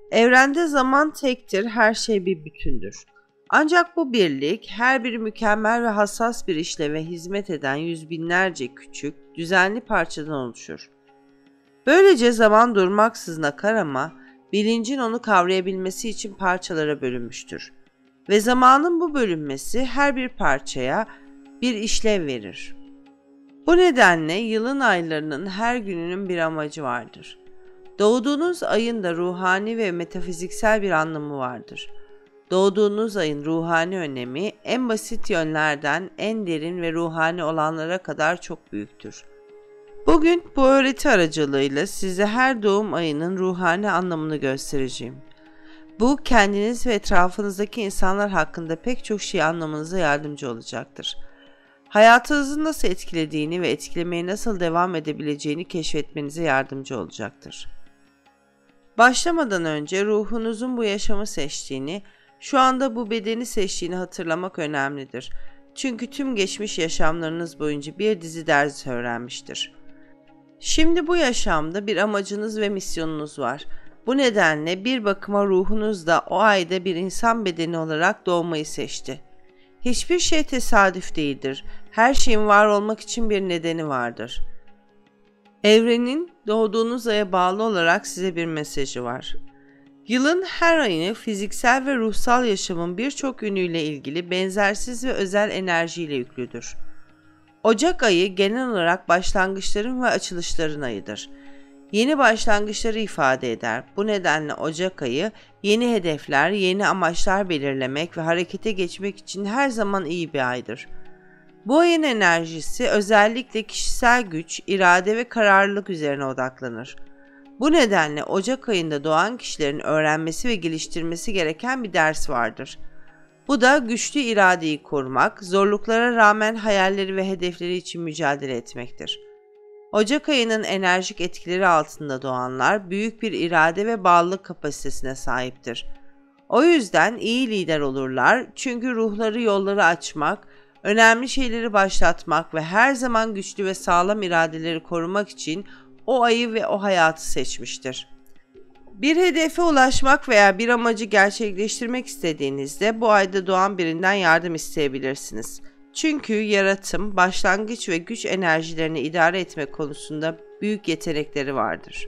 Evrende zaman tektir, her şey bir bütündür. Ancak bu birlik, her biri mükemmel ve hassas bir işleve hizmet eden yüz binlerce küçük, düzenli parçadan oluşur. Böylece zaman durmaksızın akar ama bilincin onu kavrayabilmesi için parçalara bölünmüştür. Ve zamanın bu bölünmesi her bir parçaya bir işlev verir. Bu nedenle yılın aylarının her gününün bir amacı vardır. Doğduğunuz ayın da ruhani ve metafiziksel bir anlamı vardır. Doğduğunuz ayın ruhani önemi en basit yönlerden en derin ve ruhani olanlara kadar çok büyüktür. Bugün bu öğreti aracılığıyla size her doğum ayının ruhani anlamını göstereceğim. Bu kendiniz ve etrafınızdaki insanlar hakkında pek çok şey anlamanıza yardımcı olacaktır. Hayatınızı nasıl etkilediğini ve etkilemeye nasıl devam edebileceğini keşfetmenize yardımcı olacaktır. Başlamadan önce ruhunuzun bu yaşamı seçtiğini, şu anda bu bedeni seçtiğini hatırlamak önemlidir. Çünkü tüm geçmiş yaşamlarınız boyunca bir dizi ders öğrenmiştir. Şimdi bu yaşamda bir amacınız ve misyonunuz var. Bu nedenle bir bakıma ruhunuz da o ayda bir insan bedeni olarak doğmayı seçti. Hiçbir şey tesadüf değildir. Her şeyin var olmak için bir nedeni vardır. Evrenin doğduğunuz aya bağlı olarak size bir mesajı var. Yılın her ayını fiziksel ve ruhsal yaşamın birçok yönüyle ilgili benzersiz ve özel enerjiyle yüklüdür. Ocak ayı genel olarak başlangıçların ve açılışların ayıdır. Yeni başlangıçları ifade eder. Bu nedenle Ocak ayı yeni hedefler, yeni amaçlar belirlemek ve harekete geçmek için her zaman iyi bir aydır. Bu ayın enerjisi özellikle kişisel güç, irade ve kararlılık üzerine odaklanır. Bu nedenle Ocak ayında doğan kişilerin öğrenmesi ve geliştirmesi gereken bir ders vardır. Bu da güçlü iradeyi korumak, zorluklara rağmen hayalleri ve hedefleri için mücadele etmektir. Ocak ayının enerjik etkileri altında doğanlar büyük bir irade ve bağlılık kapasitesine sahiptir. O yüzden iyi lider olurlar çünkü ruhları yolları açmak, önemli şeyleri başlatmak ve her zaman güçlü ve sağlam iradeleri korumak için o ayı ve o hayatı seçmiştir. Bir hedefe ulaşmak veya bir amacı gerçekleştirmek istediğinizde bu ayda doğan birinden yardım isteyebilirsiniz. Çünkü yaratım, başlangıç ve güç enerjilerini idare etme konusunda büyük yetenekleri vardır.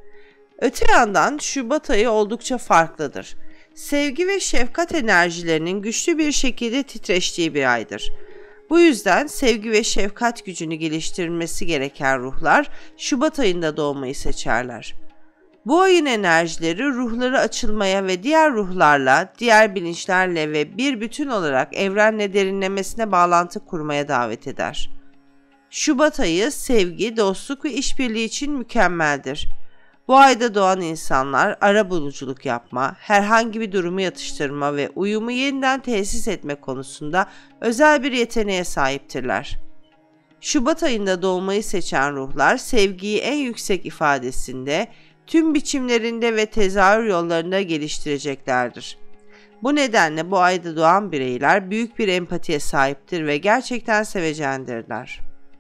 Öte yandan Şubat ayı oldukça farklıdır. Sevgi ve şefkat enerjilerinin güçlü bir şekilde titreştiği bir aydır. Bu yüzden sevgi ve şefkat gücünü geliştirilmesi gereken ruhlar Şubat ayında doğmayı seçerler. Bu ayın enerjileri ruhları açılmaya ve diğer ruhlarla, diğer bilinçlerle ve bir bütün olarak evrenle derinlemesine bağlantı kurmaya davet eder. Şubat ayı sevgi, dostluk ve işbirliği için mükemmeldir. Bu ayda doğan insanlar arabuluculuk yapma, herhangi bir durumu yatıştırma ve uyumu yeniden tesis etme konusunda özel bir yeteneğe sahiptirler. Şubat ayında doğmayı seçen ruhlar sevgiyi en yüksek ifadesinde, tüm biçimlerinde ve tezahür yollarında geliştireceklerdir. Bu nedenle bu ayda doğan bireyler büyük bir empatiye sahiptir ve gerçekten sevecendirler.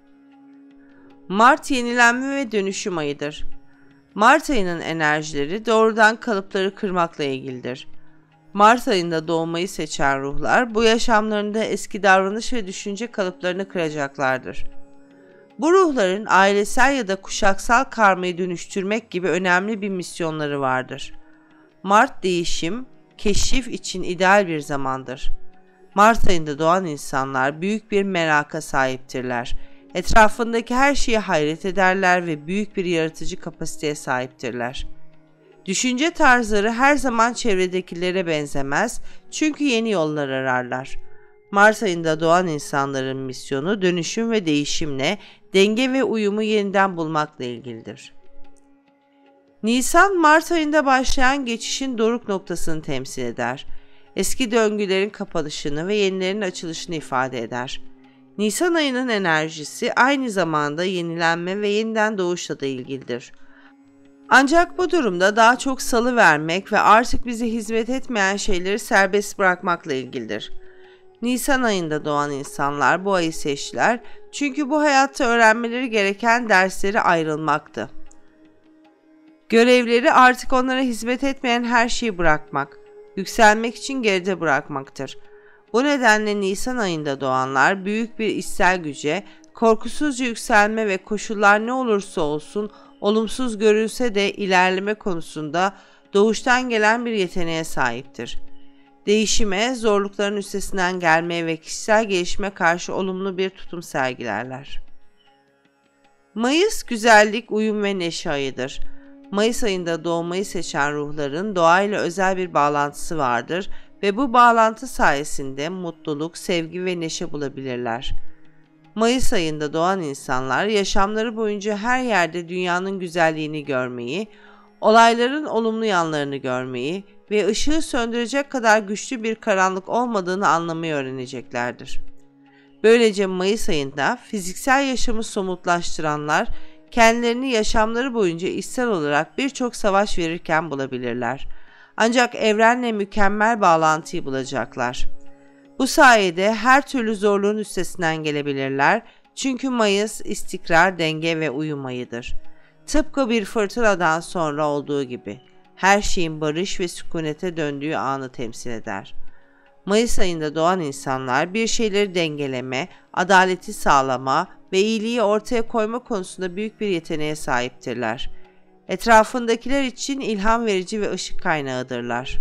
Mart yenilenme ve dönüşüm ayıdır. Mart ayının enerjileri doğrudan kalıpları kırmakla ilgilidir. Mart ayında doğmayı seçen ruhlar bu yaşamlarında eski davranış ve düşünce kalıplarını kıracaklardır. Bu ruhların ailesel ya da kuşaksal karmayı dönüştürmek gibi önemli bir misyonları vardır. Mart değişim, keşif için ideal bir zamandır. Mart ayında doğan insanlar büyük bir meraka sahiptirler. Etrafındaki her şeye hayret ederler ve büyük bir yaratıcı kapasiteye sahiptirler. Düşünce tarzları her zaman çevredekilere benzemez çünkü yeni yollar ararlar. Mart ayında doğan insanların misyonu dönüşüm ve değişimle, denge ve uyumu yeniden bulmakla ilgilidir. Nisan, Mart ayında başlayan geçişin doruk noktasını temsil eder. Eski döngülerin kapanışını ve yenilerin açılışını ifade eder. Nisan ayının enerjisi aynı zamanda yenilenme ve yeniden doğuşla da ilgilidir. Ancak bu durumda daha çok salı vermek ve artık bize hizmet etmeyen şeyleri serbest bırakmakla ilgilidir. Nisan ayında doğan insanlar bu ayı seçtiler çünkü bu hayatta öğrenmeleri gereken dersleri ayrılmaktı. Görevleri artık onlara hizmet etmeyen her şeyi bırakmak, yükselmek için geride bırakmaktır. Bu nedenle Nisan ayında doğanlar büyük bir içsel güce, korkusuzca yükselme ve koşullar ne olursa olsun olumsuz görünse de ilerleme konusunda doğuştan gelen bir yeteneğe sahiptir. Değişime, zorlukların üstesinden gelmeye ve kişisel gelişime karşı olumlu bir tutum sergilerler. Mayıs, güzellik, uyum ve neşe ayıdır. Mayıs ayında doğmayı seçen ruhların doğayla özel bir bağlantısı vardır ve bu bağlantı sayesinde mutluluk, sevgi ve neşe bulabilirler. Mayıs ayında doğan insanlar yaşamları boyunca her yerde dünyanın güzelliğini görmeyi, olayların olumlu yanlarını görmeyi ve ışığı söndürecek kadar güçlü bir karanlık olmadığını anlamayı öğreneceklerdir. Böylece Mayıs ayında fiziksel yaşamı somutlaştıranlar, kendilerini yaşamları boyunca içsel olarak birçok savaş verirken bulabilirler. Ancak evrenle mükemmel bağlantıyı bulacaklar. Bu sayede her türlü zorluğun üstesinden gelebilirler çünkü Mayıs istikrar, denge ve uyum ayıdır. Tıpkı bir fırtınadan sonra olduğu gibi her şeyin barış ve sükunete döndüğü anı temsil eder. Mayıs ayında doğan insanlar bir şeyleri dengeleme, adaleti sağlama ve iyiliği ortaya koyma konusunda büyük bir yeteneğe sahiptirler. Etrafındakiler için ilham verici ve ışık kaynağıdırlar.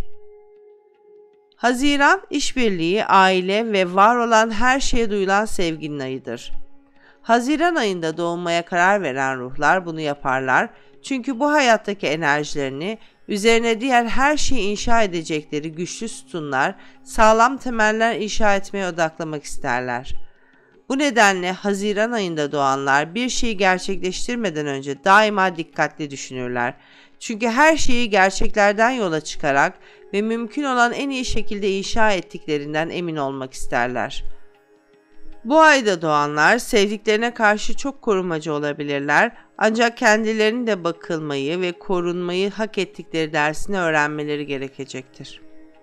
Haziran, işbirliği, aile ve var olan her şeye duyulan sevginin ayıdır. Haziran ayında doğmaya karar veren ruhlar bunu yaparlar çünkü bu hayattaki enerjilerini üzerine diğer her şeyi inşa edecekleri güçlü sütunlar, sağlam temeller inşa etmeye odaklamak isterler. Bu nedenle Haziran ayında doğanlar bir şeyi gerçekleştirmeden önce daima dikkatli düşünürler. Çünkü her şeyi gerçeklerden yola çıkarak ve mümkün olan en iyi şekilde inşa ettiklerinden emin olmak isterler. Bu ayda doğanlar sevdiklerine karşı çok korumacı olabilirler ancak kendilerinin de bakılmayı ve korunmayı hak ettikleri dersini öğrenmeleri gerekecektir.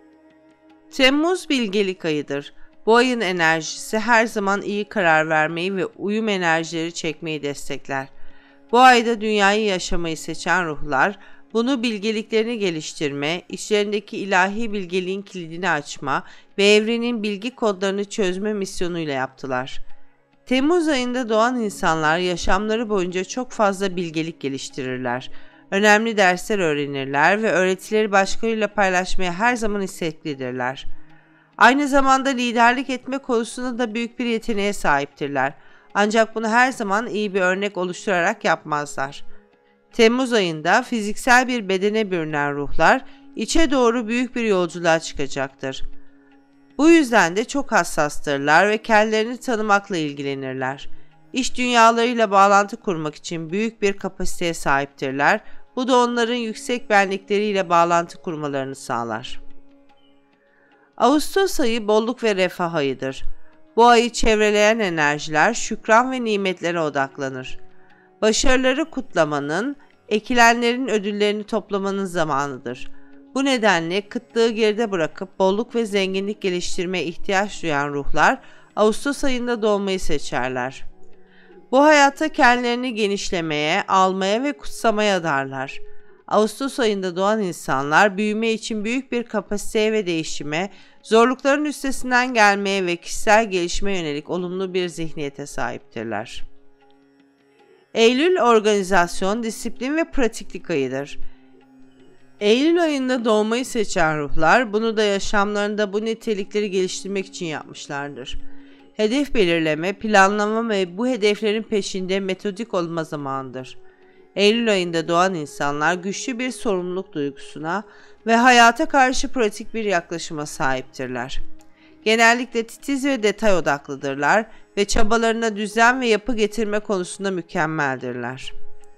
Temmuz bilgelik ayıdır. Bu ayın enerjisi her zaman iyi karar vermeyi ve uyum enerjileri çekmeyi destekler. Bu ayda dünyayı yaşamayı seçen ruhlar, bunu bilgeliklerini geliştirme, içlerindeki ilahi bilgeliğin kilidini açma ve evrenin bilgi kodlarını çözme misyonuyla yaptılar. Temmuz ayında doğan insanlar yaşamları boyunca çok fazla bilgelik geliştirirler. Önemli dersler öğrenirler ve öğretileri başkalarıyla paylaşmaya her zaman isteklidirler. Aynı zamanda liderlik etme konusunda da büyük bir yeteneğe sahiptirler. Ancak bunu her zaman iyi bir örnek oluşturarak yapmazlar. Temmuz ayında fiziksel bir bedene bürünen ruhlar içe doğru büyük bir yolculuğa çıkacaktır. Bu yüzden de çok hassastırlar ve kendilerini tanımakla ilgilenirler. İş dünyalarıyla bağlantı kurmak için büyük bir kapasiteye sahiptirler. Bu da onların yüksek benlikleriyle bağlantı kurmalarını sağlar. Ağustos ayı bolluk ve refah ayıdır. Bu ayı çevreleyen enerjiler şükran ve nimetlere odaklanır. Başarıları kutlamanın, ekilenlerin ödüllerini toplamanın zamanıdır. Bu nedenle kıtlığı geride bırakıp bolluk ve zenginlik geliştirmeye ihtiyaç duyan ruhlar Ağustos ayında doğmayı seçerler. Bu hayatta kendilerini genişlemeye, almaya ve kutsamaya adarlar. Ağustos ayında doğan insanlar büyüme için büyük bir kapasiteye ve değişime, zorlukların üstesinden gelmeye ve kişisel gelişime yönelik olumlu bir zihniyete sahiptirler. Eylül, organizasyon, disiplin ve pratiklik ayıdır. Eylül ayında doğmayı seçen ruhlar bunu da yaşamlarında bu nitelikleri geliştirmek için yapmışlardır. Hedef belirleme, planlama ve bu hedeflerin peşinde metodik olma zamanıdır. Eylül ayında doğan insanlar güçlü bir sorumluluk duygusuna ve hayata karşı pratik bir yaklaşıma sahiptirler. Genellikle titiz ve detay odaklıdırlar ve çabalarına düzen ve yapı getirme konusunda mükemmeldirler.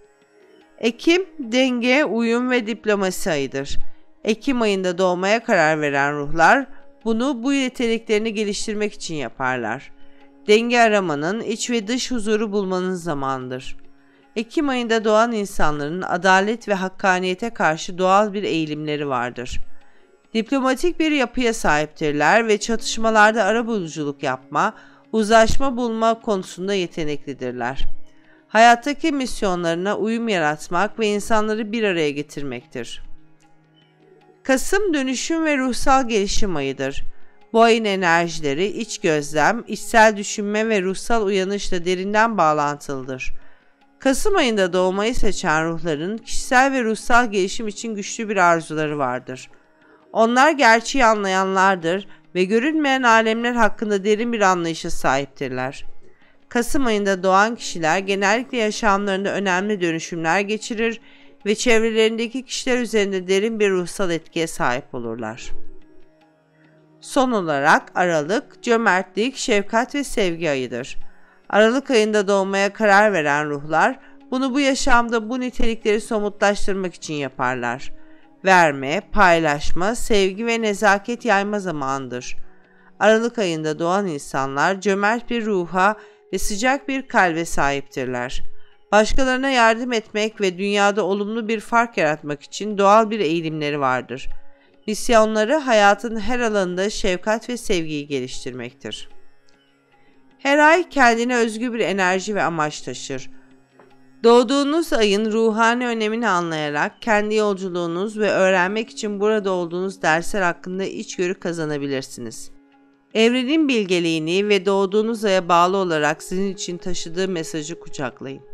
Ekim, denge, uyum ve diplomasi ayıdır. Ekim ayında doğmaya karar veren ruhlar bu yeteneklerini geliştirmek için yaparlar. Denge aramanın, iç ve dış huzuru bulmanın zamanıdır. Ekim ayında doğan insanların adalet ve hakkaniyete karşı doğal bir eğilimleri vardır. Diplomatik bir yapıya sahiptirler ve çatışmalarda arabuluculuk yapma, uzlaşma bulma konusunda yeteneklidirler. Hayattaki misyonlarına uyum yaratmak ve insanları bir araya getirmektir. Kasım dönüşüm ve ruhsal gelişim ayıdır. Bu ayın enerjileri iç gözlem, içsel düşünme ve ruhsal uyanışla derinden bağlantılıdır. Kasım ayında doğmayı seçen ruhların kişisel ve ruhsal gelişim için güçlü bir arzuları vardır. Onlar gerçeği anlayanlardır ve görünmeyen alemler hakkında derin bir anlayışa sahiptirler. Kasım ayında doğan kişiler genellikle yaşamlarında önemli dönüşümler geçirir ve çevrelerindeki kişiler üzerinde derin bir ruhsal etkiye sahip olurlar. Son olarak Aralık, cömertlik, şefkat ve sevgi ayıdır. Aralık ayında doğmaya karar veren ruhlar, bunu bu yaşamda bu nitelikleri somutlaştırmak için yaparlar. Verme, paylaşma, sevgi ve nezaket yayma zamanıdır. Aralık ayında doğan insanlar cömert bir ruha ve sıcak bir kalbe sahiptirler. Başkalarına yardım etmek ve dünyada olumlu bir fark yaratmak için doğal bir eğilimleri vardır. Misyonları hayatın her alanında şefkat ve sevgiyi geliştirmektir. Her ay kendine özgü bir enerji ve amaç taşır. Doğduğunuz ayın ruhani önemini anlayarak kendi yolculuğunuz ve öğrenmek için burada olduğunuz dersler hakkında içgörü kazanabilirsiniz. Evrenin bilgeliğini ve doğduğunuz aya bağlı olarak sizin için taşıdığı mesajı kucaklayın.